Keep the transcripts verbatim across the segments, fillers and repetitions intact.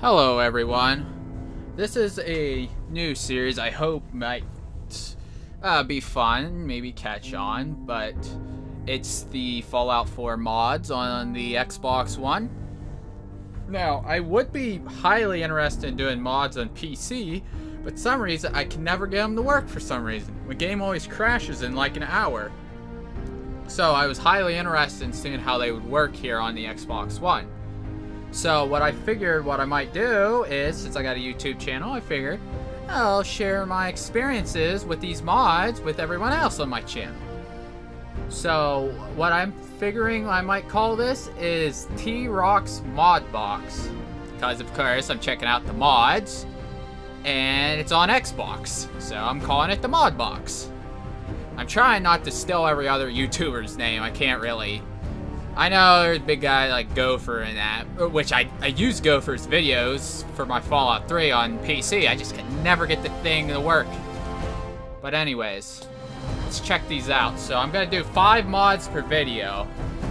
Hello everyone, this is a new series I hope might uh, be fun, maybe catch on, but it's the Fallout four mods on the Xbox One. Now, I would be highly interested in doing mods on P C, but for some reason I can never get them to work for some reason. The game always crashes in like an hour. So I was highly interested in seeing how they would work here on the Xbox One. So what I figured what I might do is, since I got a YouTube channel, I figured I'll share my experiences with these mods with everyone else on my channel. So what I'm figuring I might call this is TROCK's ModBox. Because of course I'm checking out the mods and it's on Xbox. So I'm calling it the ModBox. I'm trying not to steal every other YouTuber's name. I can't really. I know there's a big guy like Gopher in that, which I, I use Gopher's videos for my Fallout three on P C. I just can never get the thing to work. But anyways, let's check these out. So I'm gonna do five mods per video.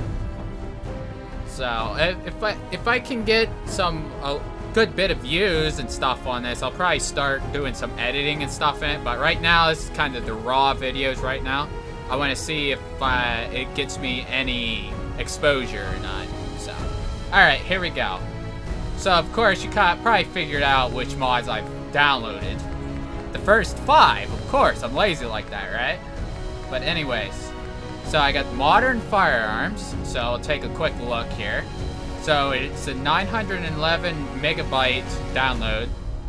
So if, if I if I can get some a good bit of views and stuff on this, I'll probably start doing some editing and stuff in it. But right now, this is kind of the raw videos right now. I want to see if uh, it gets me any exposure or not. So, alright, here we go. So, of course, you probably figured out which mods I've downloaded. The first five, of course. I'm lazy like that, right? But anyways, so I got modern firearms. So, I'll take a quick look here. So, it's a nine hundred eleven megabyte download.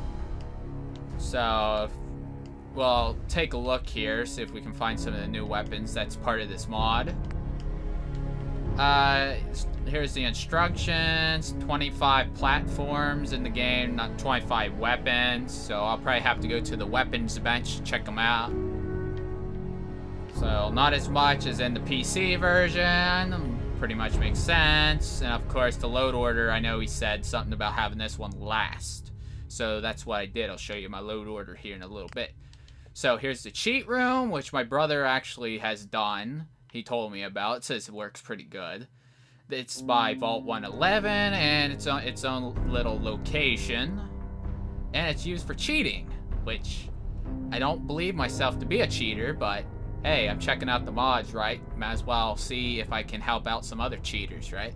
So, well, take a look here, see if we can find some of the new weapons that's part of this mod. Uh, here's the instructions, twenty-five platforms in the game, not twenty-five weapons, so I'll probably have to go to the weapons bench to check them out. So, not as much as in the P C version, pretty much makes sense, and of course the load order, I know he said something about having this one last, so that's what I did. I'll show you my load order here in a little bit. So, here's the cheat room, which my brother actually has done. He told me about. It says it works pretty good. It's by Vault one eleven, and it's on its own little location. And it's used for cheating, which I don't believe myself to be a cheater, but hey, I'm checking out the mods, right? Might as well see if I can help out some other cheaters, right?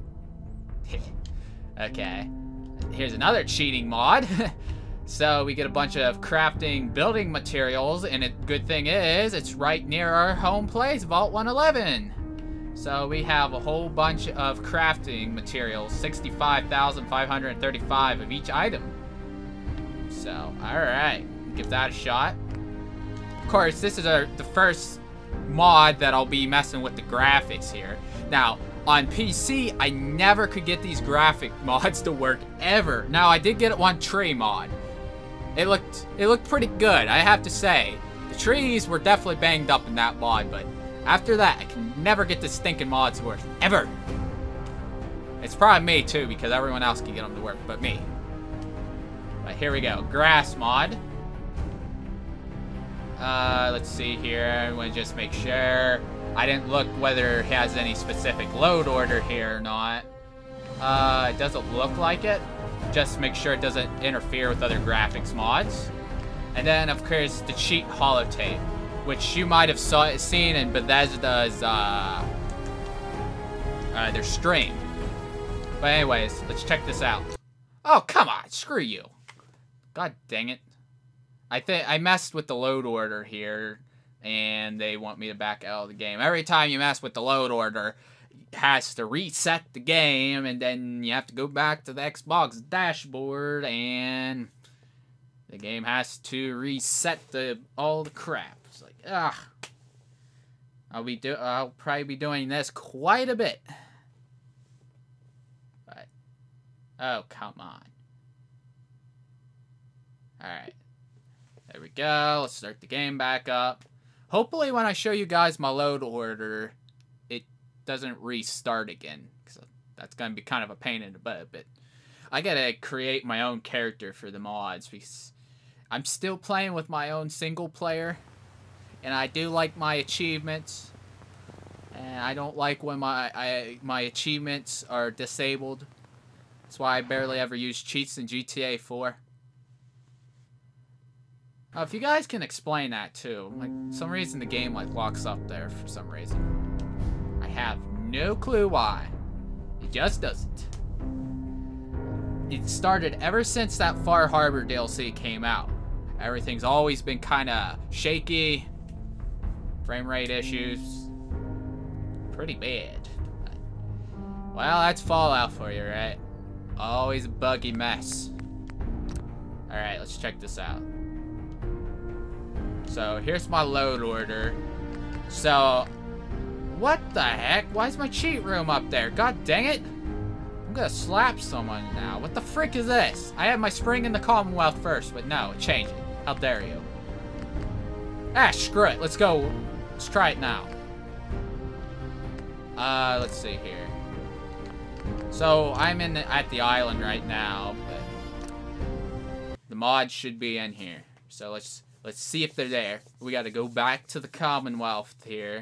Okay. Here's another cheating mod. So we get a bunch of crafting building materials, and a good thing is it's right near our home place, Vault one eleven. So we have a whole bunch of crafting materials, sixty-five thousand five hundred thirty-five of each item. So, alright, give that a shot. Of course, this is our, the first mod that I'll be messing with the graphics here. Now, on P C, I never could get these graphic mods to work, ever. Now, I did get one tree mod. It looked, it looked pretty good, I have to say. The trees were definitely banged up in that mod, but after that, I can never get the stinking mods to work, ever. It's probably me too, because everyone else can get them to work, but me. But here we go, grass mod. Uh, let's see here, I want to just make sure. I didn't look whether it has any specific load order here or not. Uh, it doesn't look like it. Just make sure it doesn't interfere with other graphics mods. And then, of course, the cheat holotape, which you might have saw, seen in Bethesda's, uh, uh, their stream. But anyways, let's check this out. Oh, come on, screw you. God dang it. I think I messed with the load order here, and they want me to back out of the game. Every time you mess with the load order, has to reset the game, and then you have to go back to the Xbox dashboard, and the game has to reset the all the crap. It's like, ah, I'll be do I'll probably be doing this quite a bit. But oh, come on. All right, there we go. Let's start the game back up. Hopefully, when I show you guys my load order, doesn't restart again, because that's gonna be kind of a pain in the butt. But I gotta create my own character for the mods, because I'm still playing with my own single player, and I do like my achievements, and I don't like when my I, my achievements are disabled. That's why I barely ever use cheats in G T A four. Oh, if you guys can explain that too. Like, some reason the game like locks up there for some reason. I have no clue why. It just doesn't. It started ever since that Far Harbor D L C came out. Everything's always been kind of shaky. Frame rate issues. Pretty bad. Well, that's Fallout for you, right? Always a buggy mess. Alright, let's check this out. So, here's my load order. So, what the heck? Why is my cheat room up there? God dang it! I'm gonna slap someone now. What the frick is this? I had my spring in the Commonwealth first, but no, change it. How dare you? Ah, screw it. Let's go. Let's try it now. Uh, let's see here. So, I'm in the, at the island right now, but the mods should be in here. So, let's let's see if they're there. We gotta go back to the Commonwealth here.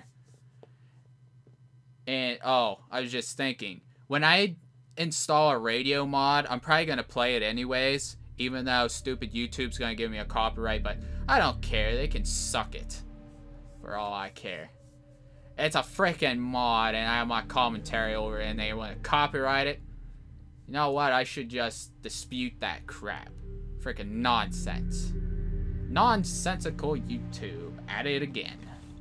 And, oh, I was just thinking. When I install a radio mod, I'm probably gonna play it anyways, even though stupid YouTube's gonna give me a copyright, but I don't care. They can suck it. For all I care. It's a freaking mod, and I have my commentary over it, and they want to copyright it. You know what? I should just dispute that crap. Freaking nonsense. Nonsensical YouTube. At it again.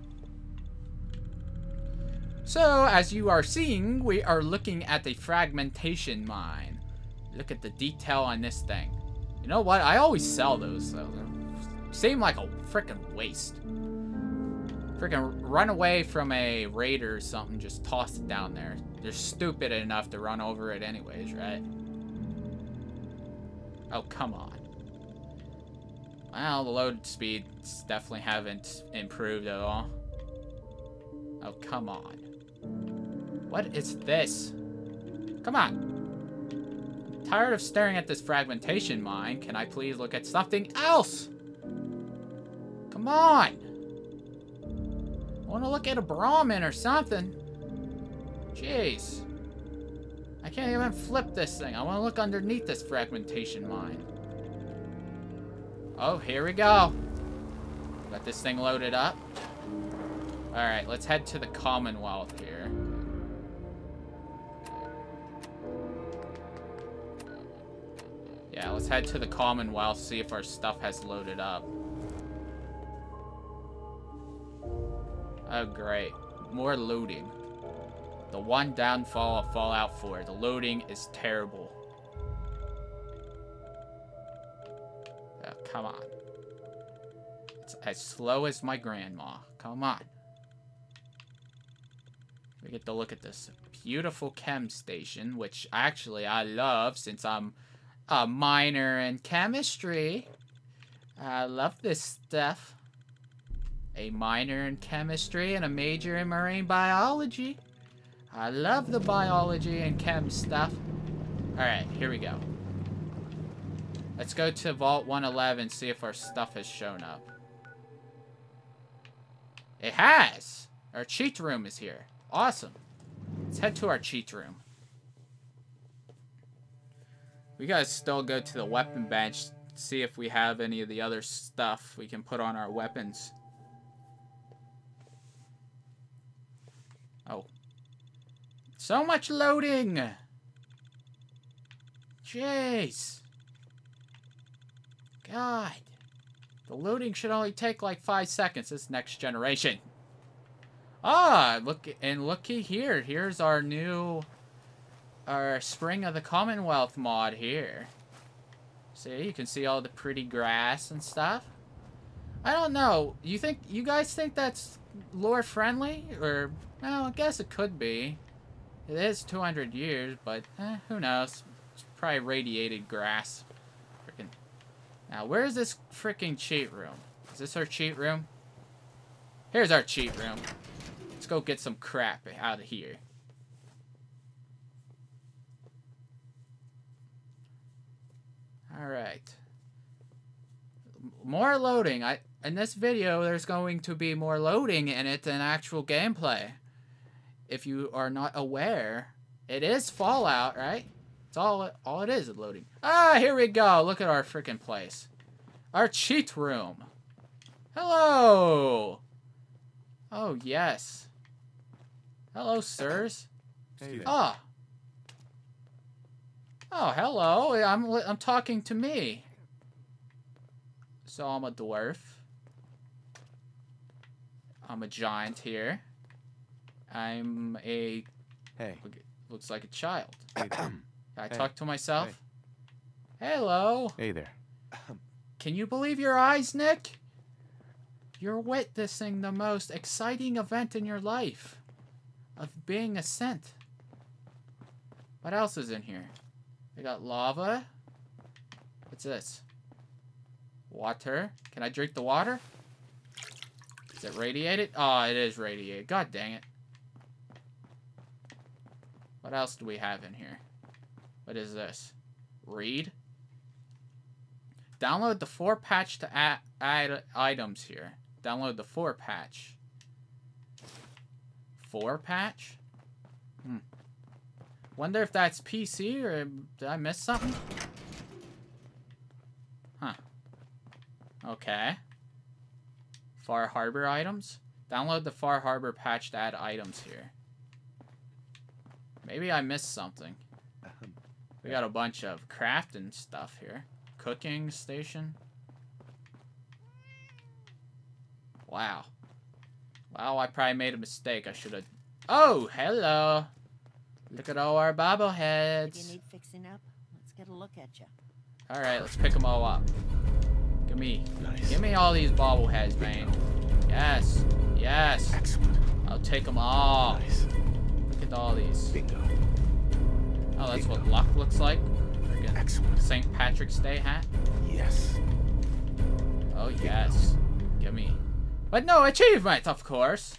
So, as you are seeing, we are looking at the fragmentation mine. Look at the detail on this thing. You know what? I always sell those, though. They seem like a freaking waste. Freaking run away from a raider or something, just toss it down there. They're stupid enough to run over it anyways, right? Oh, come on. Well, the load speeds definitely haven't improved at all. Oh, come on. What is this? Come on. I'm tired of staring at this fragmentation mine. Can I please look at something else? Come on. I want to look at a Brahmin or something. Jeez. I can't even flip this thing. I want to look underneath this fragmentation mine. Oh, here we go. Got this thing loaded up. Alright, let's head to the Commonwealth here. Yeah, let's head to the Commonwealth, see if our stuff has loaded up. Oh, great. More loading. The one downfall of Fallout four. The loading is terrible. Oh, come on. It's as slow as my grandma. Come on. We get to look at this beautiful chem station, which actually I love since I'm a minor in chemistry. I love this stuff. A minor in chemistry and a major in marine biology. I love the biology and chem stuff. Alright, here we go. Let's go to Vault one eleven, see if our stuff has shown up. It has! Our cheat room is here. Awesome. Let's head to our cheat room. We gotta still go to the weapon bench, see if we have any of the other stuff we can put on our weapons. Oh. So much loading! Jeez. God. The loading should only take like five seconds. This next generation. Ah, look, and looky here. Here's our new, our Spring of the Commonwealth mod here. See, you can see all the pretty grass and stuff. I don't know. You think, you guys think that's lore friendly? Or, well, I guess it could be. It is two hundred years, but eh, who knows? It's probably radiated grass. Frickin'. Now, where's this freaking cheat room? Is this our cheat room? Here's our cheat room. Let's go get some crap out of here. Alright. More loading. I in this video, there's going to be more loading in it than actual gameplay. If you are not aware, it is Fallout, right? It's all, all it is, loading. Ah, here we go. Look at our freaking place. Our cheat room. Hello. Oh, yes. Hello, sirs. Hey there. Ah. Oh, hello. I'm, I'm talking to me. So I'm a dwarf. I'm a giant here. I'm a... Hey. Looks like a child. Hey there. I Hey. talk to myself. Hello. Hey there. Can you believe your eyes, Nick? You're witnessing the most exciting event in your life. Of being a scent. What else is in here? We got lava. What's this? Water. Can I drink the water? Is it radiated? Oh, it is radiated. God dang it. What else do we have in here? What is this? Read. Download the four patch to add, add items here. Download the four patch. Four patch? Hmm. Wonder if that's P C or did I miss something? Huh. Okay. Far Harbor items? Download the Far Harbor patch to add items here. Maybe I missed something. We got a bunch of crafting stuff here. Cooking station. Wow. Wow, I probably made a mistake. I should have... Oh, hello. Look at all our bobbleheads. You need fixing up? Let's get a look at you. Alright, let's pick them all up. Give me... Nice. Give me all these bobbleheads, man. Yes. Yes. Excellent. I'll take them all. Nice. Look at all these. Bingo. Oh, that's Bingo. what luck looks like. Freaking Excellent. Saint Patrick's Day hat. Yes. Oh, yes. Give me. But no achievement, of course.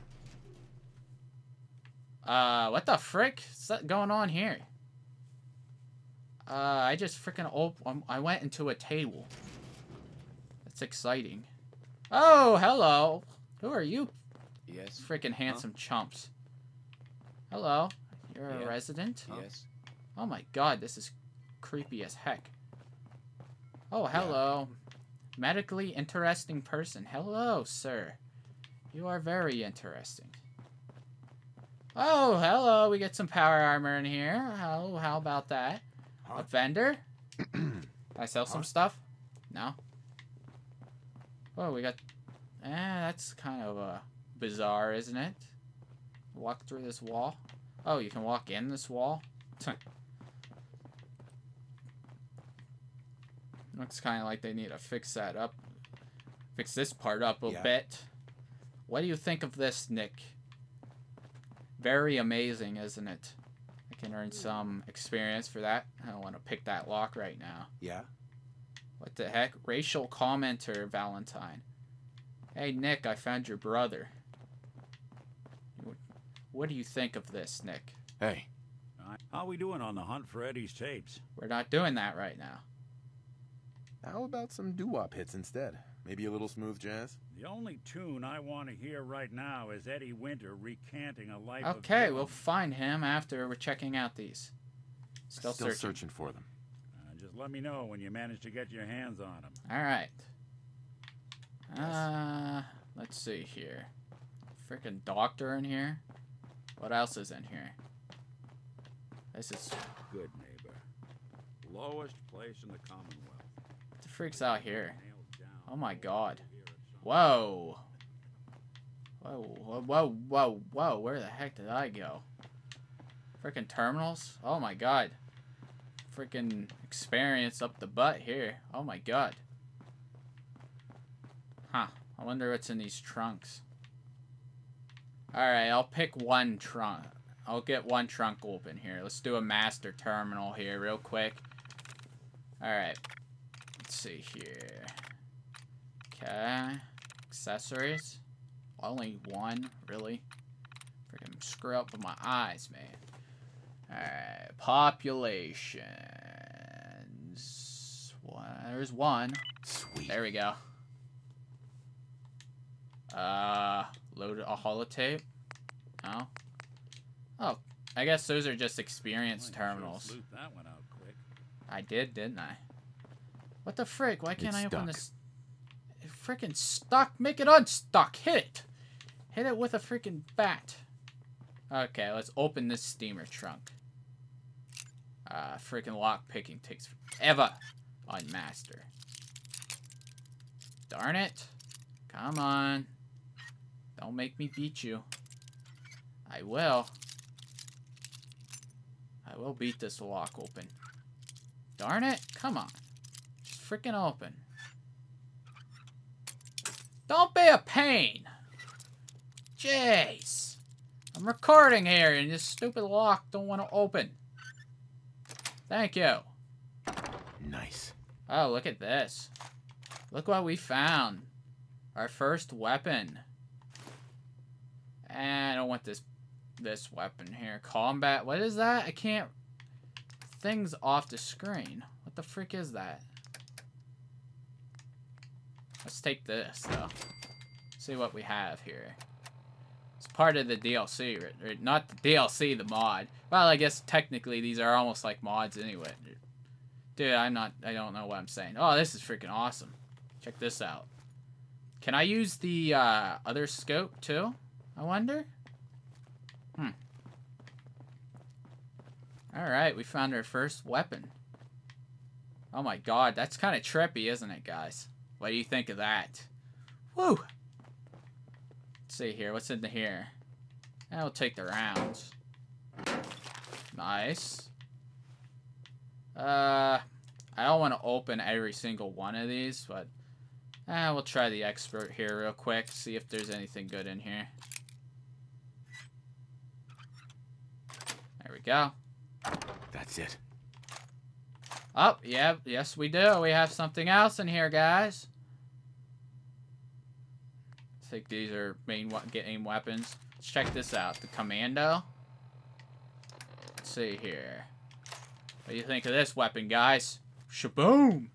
Uh, what the frick is that going on here? Uh, I just freaking op um, I went into a table. That's exciting. Oh, hello. Who are you? Yes. Freaking handsome chumps. Hello. You're a Yeah. resident? Yes. Oh my god, this is creepy as heck. Oh, hello. Medically interesting person. Hello, sir. You are very interesting. Oh, hello. We get some power armor in here. How, how about that? Huh? A vendor? Can I sell some Huh? stuff? No? Oh, we got... Eh, that's kind of uh, bizarre, isn't it? Walk through this wall. Oh, you can walk in this wall? Looks kind of like they need to fix that up. Fix this part up a Yeah. bit. What do you think of this, Nick? Very amazing, isn't it? I can earn some experience for that. I don't want to pick that lock right now. Yeah. What the heck? Racial commenter, Valentine. Hey, Nick, I found your brother. What do you think of this, Nick? Hey. How we doing on the hunt for Eddie's tapes? We're not doing that right now. How about some doo-wop hits instead? Maybe a little smooth jazz? The only tune I want to hear right now is Eddie Winter recanting a life of Okay, villainy. we'll find him after we're checking out these. Still, Still searching. searching for them. Uh, just let me know when you manage to get your hands on them. Alright. Uh, let's see here. Freaking doctor in here. What else is in here? This is... Good neighbor. Lowest place in the Commonwealth. What the freak's out here? Nailed down. Oh my god. Whoa. Whoa, whoa, whoa, whoa, whoa. Where the heck did I go? Freaking terminals? Oh my god. Freaking experience up the butt here. Oh my god. Huh. I wonder what's in these trunks. Alright, I'll pick one trunk. I'll get one trunk open here. Let's do a master terminal here real quick. Alright. Let's see here. Okay. Accessories. Only one, really? Freaking screw up with my eyes, man. Alright. Populations. One. There's one. Sweet. There we go. Uh, load a holotape. No. Oh, I guess those are just experience Well, you sure terminals. sleuthed that one out quick. I did, didn't I? What the frick? Why can't It's I open stuck. this? Freaking stuck. Make it unstuck. Hit it. Hit it with a freaking bat. Okay, let's open this steamer trunk. Uh, freaking lock picking takes forever on master. Darn it. Come on. Don't make me beat you. I will. I will beat this lock open. Darn it. Come on. Just freaking open. Don't be a pain. Jeez. I'm recording here and this stupid lock don't want to open. Thank you. Nice. Oh, look at this. Look what we found. Our first weapon. And I don't want this this weapon here. Combat. What is that? I can't. Things off the screen. What the frick is that? Let's take this though. See what we have here. It's part of the D L C, or not the D L C, the mod. Well, I guess technically these are almost like mods anyway. Dude, I'm not, I don't know what I'm saying. Oh, this is freaking awesome. Check this out. Can I use the uh, other scope too? I wonder? Hmm. Alright, we found our first weapon. Oh my god, that's kind of trippy, isn't it, guys? What do you think of that? Woo! Let's see here, what's in here? I'll take the rounds. Nice. Uh, I don't want to open every single one of these, but eh, we'll try the expert here real quick, see if there's anything good in here. There we go. That's it. Oh, yeah, yes we do. We have something else in here, guys. I think these are main getting weapons. Let's check this out. The commando. Let's see here. What do you think of this weapon, guys? Shaboom!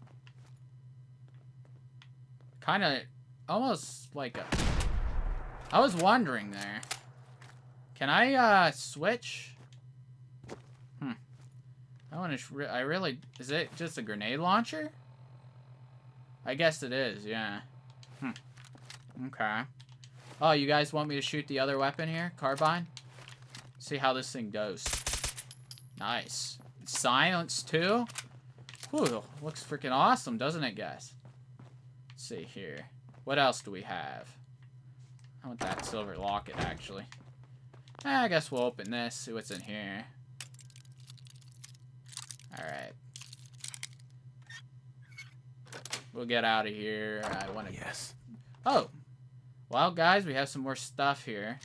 Kind of, almost like a... I was wondering there. Can I, uh, switch? Hmm. I want to... I really... Is it just a grenade launcher? I guess it is, yeah. Hmm. Okay. Oh, you guys want me to shoot the other weapon here? Carbine? See how this thing goes. Nice. Silence, too? Whew, looks freaking awesome, doesn't it, guys? Let's see here. What else do we have? I want that silver locket, actually. Eh, I guess we'll open this, see what's in here. Alright. We'll get out of here. I want to... Yes. Oh. Well, guys, we have some more stuff here.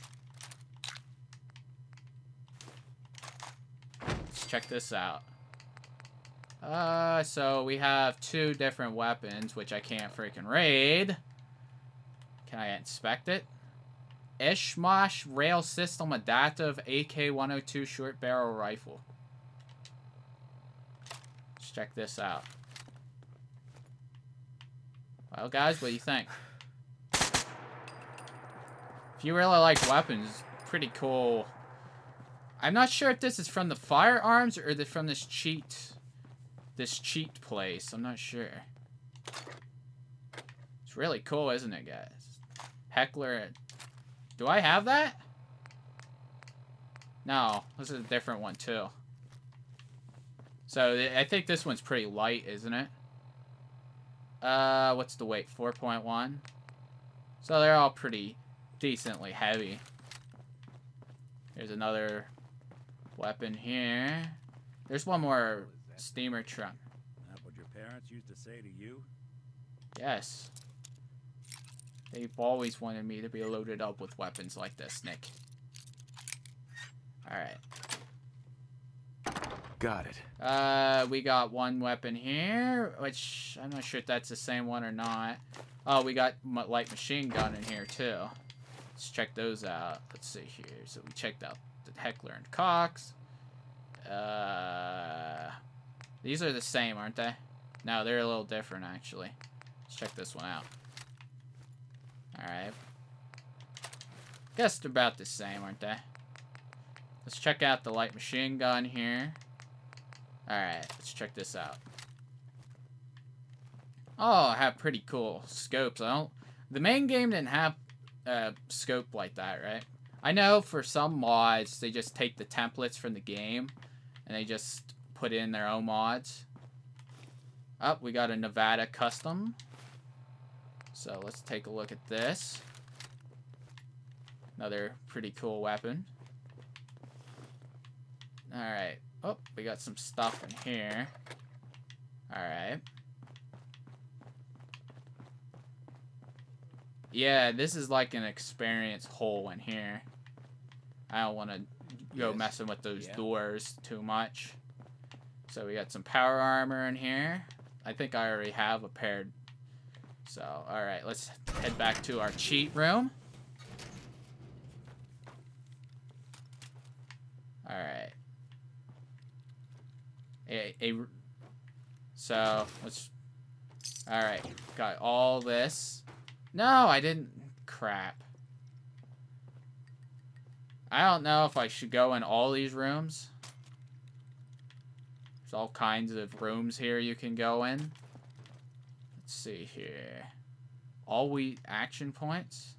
Let's check this out. Uh, so we have two different weapons, which I can't freaking raid. Can I inspect it? Ishmash Rail System Adaptive A K one oh two Short Barrel Rifle. Let's check this out. Well, guys, what do you think? If you really like weapons, pretty cool. I'm not sure if this is from the Firearms or the, from this cheat, this cheat place. I'm not sure. It's really cool, isn't it, guys? Heckler. Do I have that? No, this is a different one too. So I think this one's pretty light, isn't it? Uh, what's the weight? four point one. So they're all pretty decently heavy. Here's another weapon here. There's one more steamer trunk. That what your parents used to say to you? Yes. They've always wanted me to be loaded up with weapons like this, Nick. Alright. Got it. Uh, we got one weapon here, which I'm not sure if that's the same one or not. Oh, we got light machine gun in here, too. Let's check those out. Let's see here. So we checked out the Heckler and Cox. Uh, these are the same, aren't they? No, they're a little different, actually. Let's check this one out. Alright. Guess they're about the same, aren't they? Let's check out the light machine gun here. Alright, let's check this out. Oh, I have pretty cool scopes. I don't... The main game didn't have a scope like that, right? I know for some mods, they just take the templates from the game and they just put in their own mods. Oh, we got a Nevada custom. So let's take a look at this. Another pretty cool weapon. Alright. Oh, we got some stuff in here. Alright. Yeah, this is like an experience hole in here. I don't want to go Yes. messing with those Yeah. doors too much. So we got some power armor in here. I think I already have a paired. So, alright, let's head back to our cheat room. Alright. A, a, so, let's... Alright, got all this. No, I didn't... Crap. I don't know if I should go in all these rooms. There's all kinds of rooms here you can go in. Let's see here. All we action points.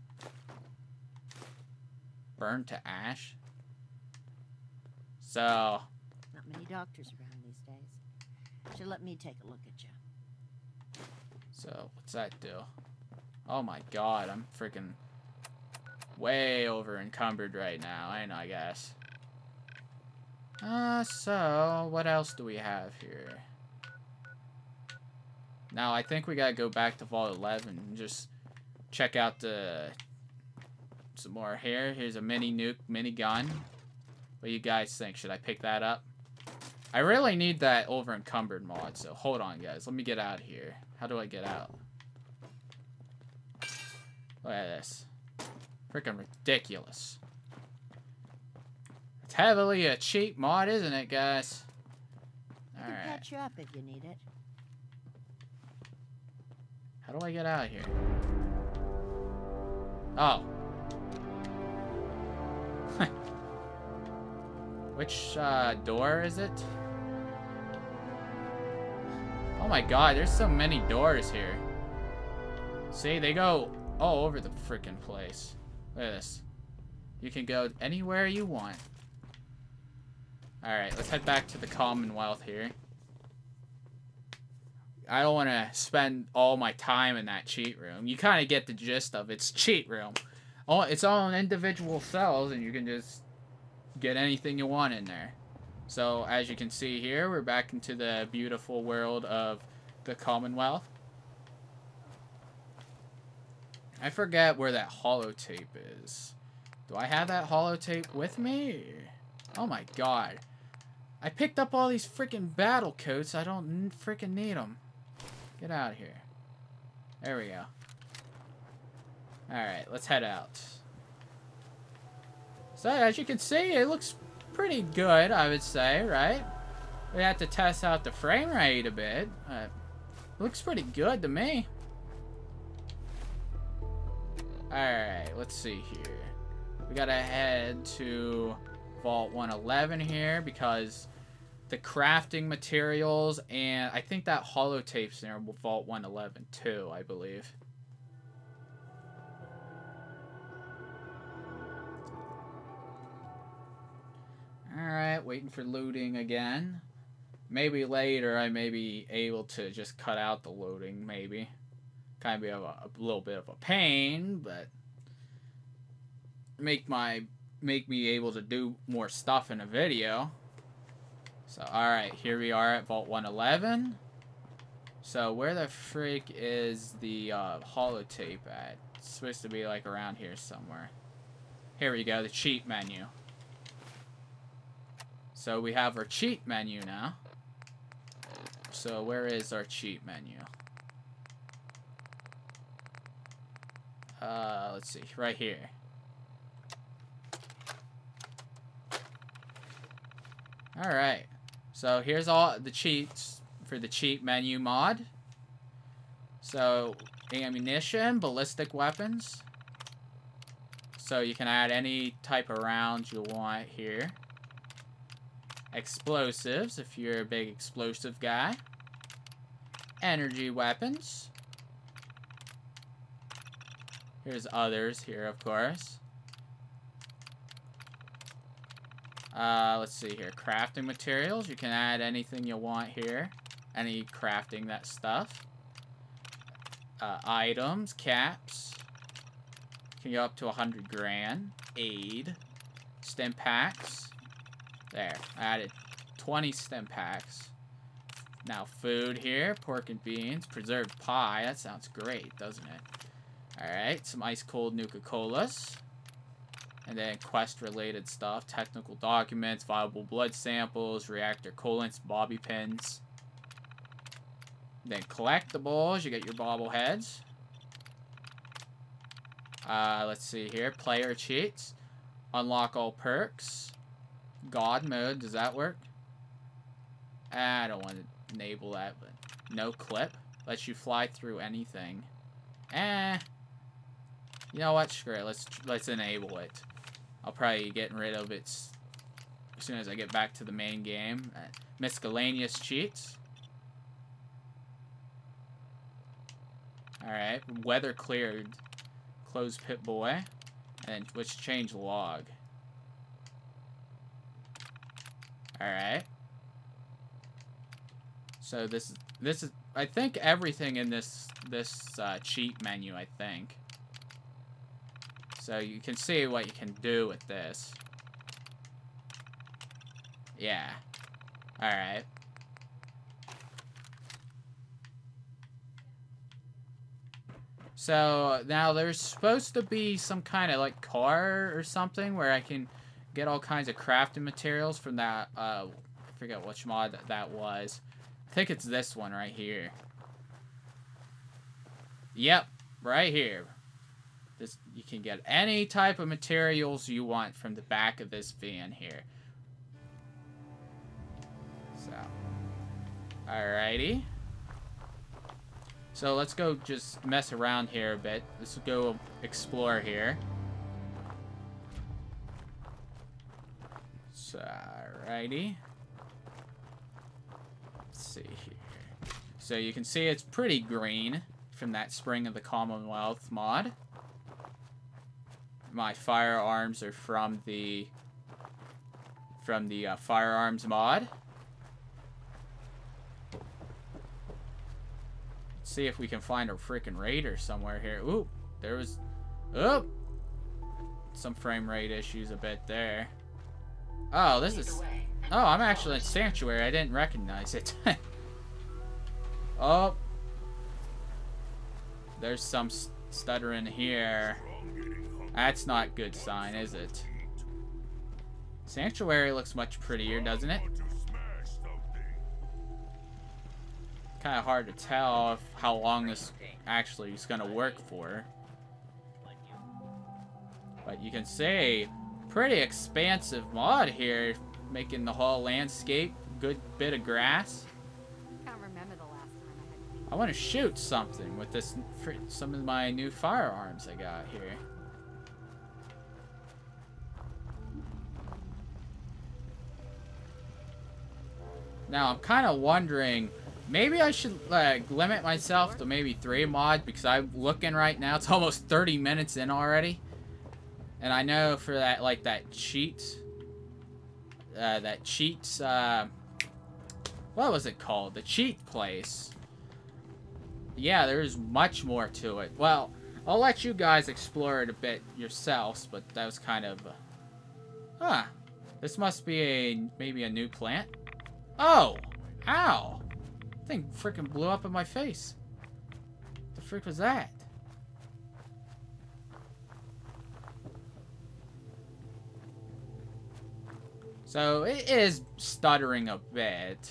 Burn to ash. So. Not many doctors around these days. Should let me take a look at you. So, what's that do? Oh my god, I'm freaking way over encumbered right now, ain't I, guess? Uh, so, what else do we have here? Now, I think we gotta go back to Vault eleven and just check out the... some more here. Here's a mini nuke, mini gun. What do you guys think? Should I pick that up? I really need that over encumbered mod, so hold on, guys. Let me get out of here. How do I get out? Look at this. Freaking ridiculous. It's heavily a cheap mod, isn't it, guys? I can Alright. patch you up if you need it. How do I get out of here? Oh. Which uh, door is it? Oh my god, there's so many doors here. See, they go all over the freaking place. Look at this. You can go anywhere you want. Alright, let's head back to the Commonwealth here. I don't want to spend all my time in that cheat room. You kind of get the gist of it. It's cheat room. Oh, it's all in individual cells, and you can just get anything you want in there. So, as you can see here, we're back into the beautiful world of the Commonwealth. I forget where that holotape is. Do I have that holotape with me? Oh my god. I picked up all these freaking battle coats. I don't freaking need them. Get out of here. There we go. Alright, let's head out. So, as you can see, it looks pretty good, I would say, right? We have to test out the frame rate a bit. Uh, looks pretty good to me. Alright, let's see here. We gotta head to Vault one eleven here because the crafting materials and I think that holotape's there with Vault one eleven too, I believe. Alright, waiting for loading again. Maybe later I may be able to just cut out the loading, maybe. Kind of be a, a little bit of a pain, but make my make me able to do more stuff in a video. So, alright, here we are at Vault one eleven. So, where the freak is the uh, holotape at? It's supposed to be like around here somewhere. Here we go, the cheat menu. So, we have our cheat menu now. So, where is our cheat menu? Uh, let's see, right here. Alright, so here's all the cheats for the cheat menu mod. So, ammunition, ballistic weapons. So you can add any type of rounds you want here. Explosives, if you're a big explosive guy. Energy weapons. Here's others here, of course. Uh, let's see here. Crafting materials. You can add anything you want here. Any crafting that stuff. Uh, items, caps. Can go up to one hundred grand. Aid. Stim packs. There. I added twenty stim packs. Now food here. Pork and beans. Preserved pie. That sounds great, doesn't it? Alright. Some ice cold Nuka-Colas. And then quest-related stuff. Technical documents. Viable blood samples. Reactor coolants. Bobby pins. Then collectibles. You get your bobbleheads. Uh, let's see here. Player cheats. Unlock all perks. God mode. Does that work? I don't want to enable that, but no clip. Lets you fly through anything. Eh. You know what? Screw it. Let's let's enable it. I'll probably get rid of it as soon as I get back to the main game. Uh, miscellaneous cheats. Alright. Weather cleared. Close pit boy. And let's change log. Alright. So this this is I think everything in this this uh, cheat menu, I think. So you can see what you can do with this. Yeah. Alright. So now there's supposed to be some kind of like car or something where I can get all kinds of crafting materials from that, uh, I forget which mod that, that was. I think it's this one right here. Yep, right here. This, you can get any type of materials you want from the back of this van here. So, alrighty. So let's go just mess around here a bit. Let's go explore here. So, alrighty. Let's see here. So you can see it's pretty green from that Spring of the Commonwealth mod. My firearms are from the from the uh, Firearms mod. Let's see if we can find a freaking raider somewhere here. Ooh, there was, oh, some frame rate issues a bit there. Oh, this is, oh, I'm actually in Sanctuary. I didn't recognize it. Oh, there's some stuttering here. That's not a good sign, is it? Sanctuary looks much prettier, doesn't it? Kind of hard to tell if how long this actually is going to work for. But you can see, pretty expansive mod here, making the whole landscape good bit of grass. Can't remember the last time I had. I want to shoot something with this, some of my new firearms I got here. Now I'm kind of wondering, maybe I should like limit myself to maybe three mods, because I'm looking right now, it's almost thirty minutes in already. And I know for that, like that cheat, uh, that cheats, uh, what was it called? The cheat place. Yeah, there's much more to it. Well, I'll let you guys explore it a bit yourselves, but that was kind of, uh, huh. This must be a, maybe a new plant. Oh! Ow! That thing freaking blew up in my face. What the frick was that? So, it is stuttering a bit.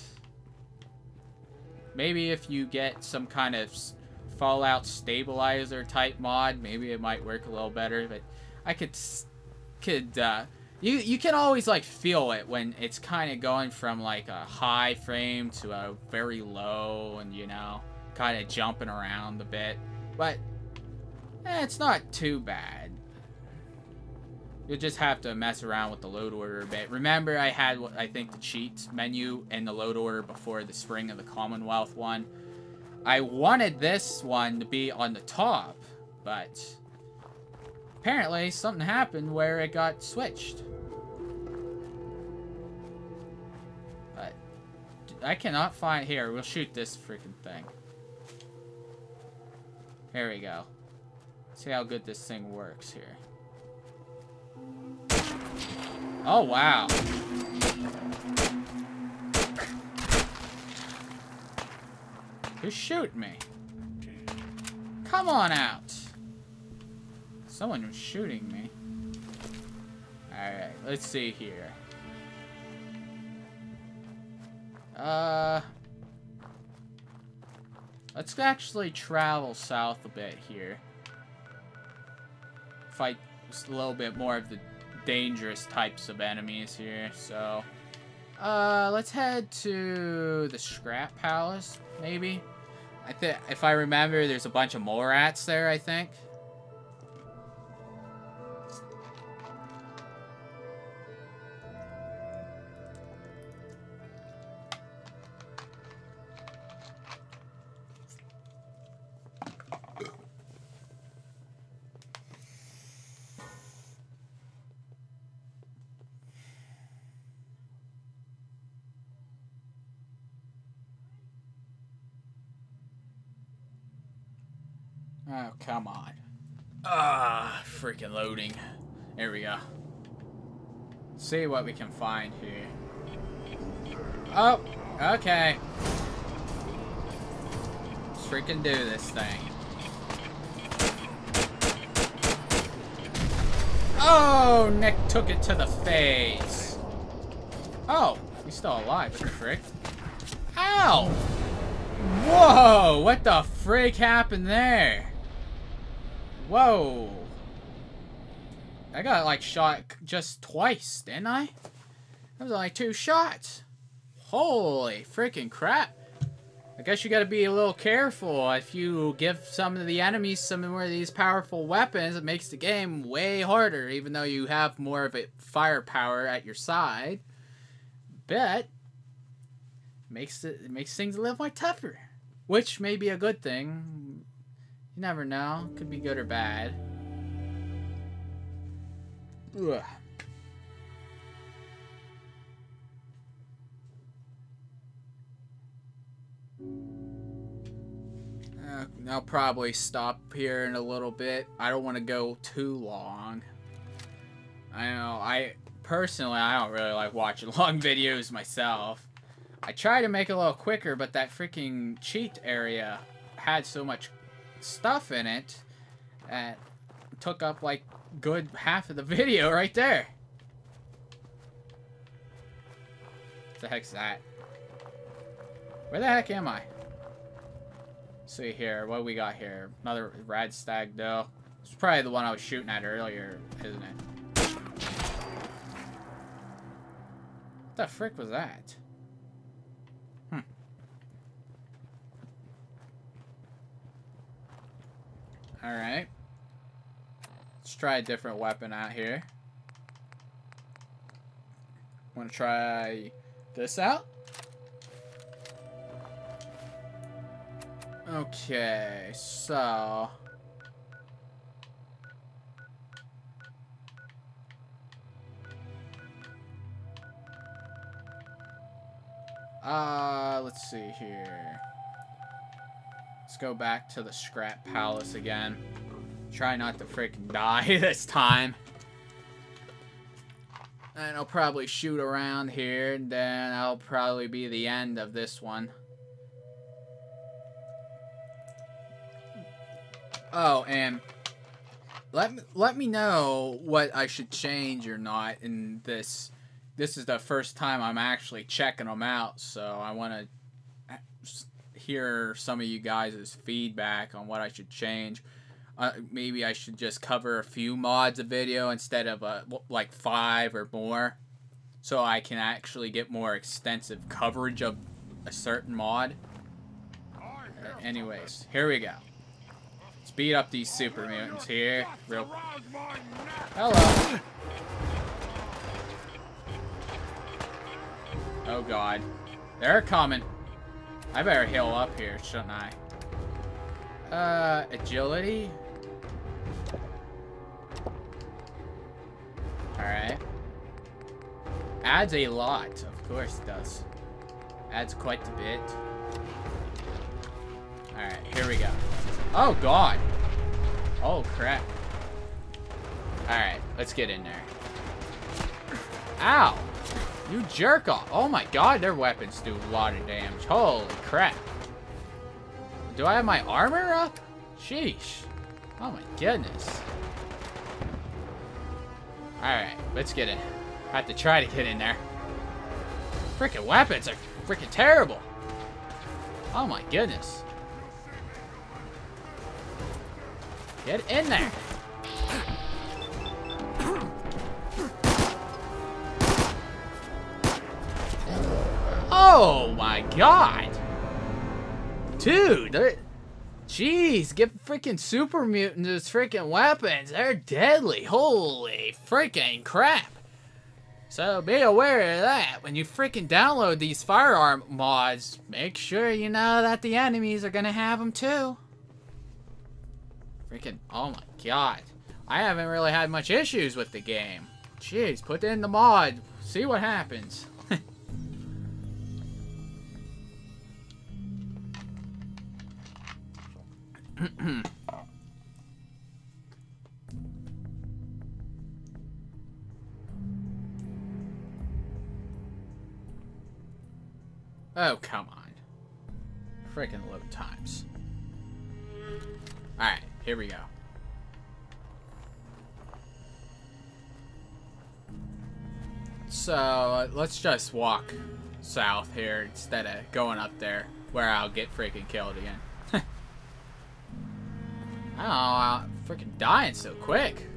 Maybe if you get some kind of Fallout stabilizer type mod, maybe it might work a little better, but I could... could, uh... You, you can always, like, feel it when it's kind of going from, like, a high frame to a very low and, you know, kind of jumping around a bit. But, eh, it's not too bad. You'll just have to mess around with the load order a bit. Remember, I had, what I think, the cheat menu and the load order before the Spring of the Commonwealth one. I wanted this one to be on the top, but apparently something happened where it got switched. But I cannot find... Here, we'll shoot this freaking thing. Here we go. See how good this thing works here. Oh, wow. Who's shooting me? Come on out. Someone was shooting me. Alright, let's see here. Uh... Let's actually travel south a bit here. Fight a little bit more of the dangerous types of enemies here, so... Uh, let's head to the Scrap Palace, maybe? I think, if I remember, there's a bunch of mole rats there, I think. Oh, come on. Ah, freaking loading. There we go. See what we can find here. Oh, okay. Let's freaking do this thing. Oh, Nick took it to the face. Oh, he's still alive. What the frick? Ow! Whoa, what the frick happened there? Whoa. I got, like, shot just twice, didn't I? That was only two shots. Holy freaking crap. I guess you gotta be a little careful. If you give some of the enemies some more of these powerful weapons, it makes the game way harder, even though you have more of it firepower at your side. But makes it, it makes things a little more tougher. Which may be a good thing. You never know. Could be good or bad. Ugh. Uh, I'll probably stop here in a little bit. I don't want to go too long. I know, I personally, I don't really like watching long videos myself. I try to make it a little quicker, but that freaking cheat area had so much stuff in it that took up like good half of the video right there. What the heck's that? Where the heck am I? Let's see here, what we got here? Another rad stag doe. It's probably the one I was shooting at earlier, isn't it? What the frick was that? Hmm. Alright. Let's try a different weapon out here. Want to try this out? Okay, so... Uh, let's see here. Let's go back to the Scrap Palace again. Try not to freaking die this time. And I'll probably shoot around here, and then that'll probably be the end of this one. Oh, and let me, let me know what I should change or not in this. This is the first time I'm actually checking them out, so I want to hear some of you guys' feedback on what I should change. Uh, maybe I should just cover a few mods a video instead of uh, like five or more, so I can actually get more extensive coverage of a certain mod. Uh, anyways, here we go. Let's beat up these super mutants here. Real. Hello. Oh god. They're coming. I better heal up here, shouldn't I? Uh, agility? Alright. Adds a lot. Of course it does. Adds quite a bit. Alright, here we go. Oh god. Oh crap. Alright, let's get in there. Ow! You jerk off. Oh my god, their weapons do a lot of damage. Holy crap. Do I have my armor up? Sheesh. Oh my goodness. Alright, let's get in. I have to try to get in there. Freaking weapons are freaking terrible. Oh my goodness. Get in there. Oh my god. Dude, they're... Jeez, get freaking super mutants freaking weapons. They're deadly. Holy freaking crap. So be aware of that. When you freaking download these firearm mods, make sure you know that the enemies are gonna have them too. Freaking, oh my god. I haven't really had much issues with the game. Jeez, put in the mod. See what happens. Oh, come on. Freaking load times. Alright, here we go. So, let's just walk south here instead of going up there where I'll get freaking killed again. I don't know, I'm freaking dying so quick.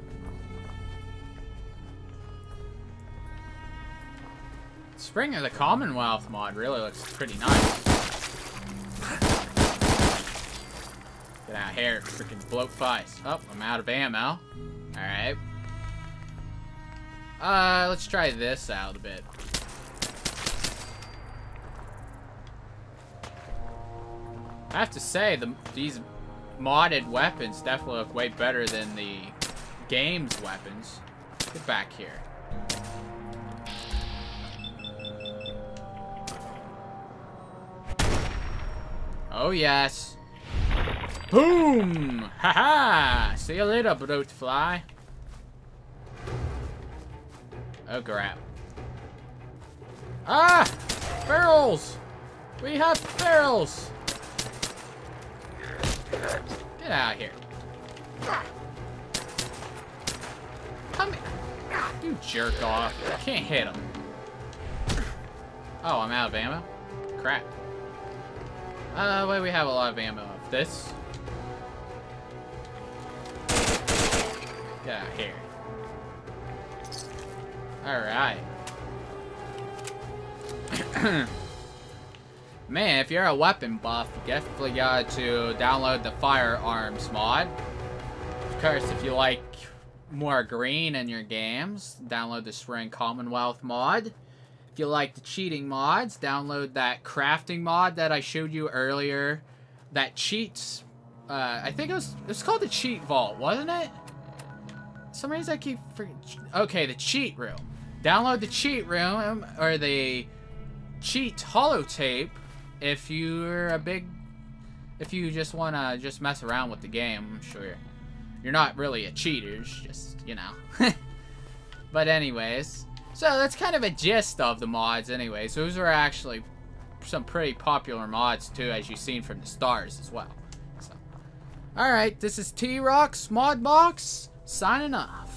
Spring of the Commonwealth mod really looks pretty nice. Get out here, freaking bloat fights. Oh, I'm out of ammo. Alright. Uh, let's try this out a bit. I have to say, the these modded weapons definitely look way better than the game's weapons. Get back here. Oh yes. Boom! Haha! -ha! See you later, brute fly. Oh crap. Ah! Ferals! We have ferals! Get out of here. Come here. You jerk off. I can't hit him. Oh, I'm out of ammo? Crap. Uh, well, we have a lot of ammo of this. Get out of here. Alright. Man, if you're a weapon buff, you definitely got to download the Firearms mod. Of course, if you like more green in your games, download the Spring Commonwealth mod. If you like the cheating mods, download that crafting mod that I showed you earlier. That cheats. Uh, I think it was, it was called the Cheat Vault, wasn't it? For some reason I keep freaking... Okay, the Cheat Room. Download the Cheat Room, or the Cheat Holotape, if you're a big... If you just want to just mess around with the game. I'm sure you're not really a cheater, it's just, you know. But anyways, so that's kind of a gist of the mods anyways. Those are actually some pretty popular mods too, as you've seen from the stars as well. So, alright, this is T-Rock's ModBox, signing off.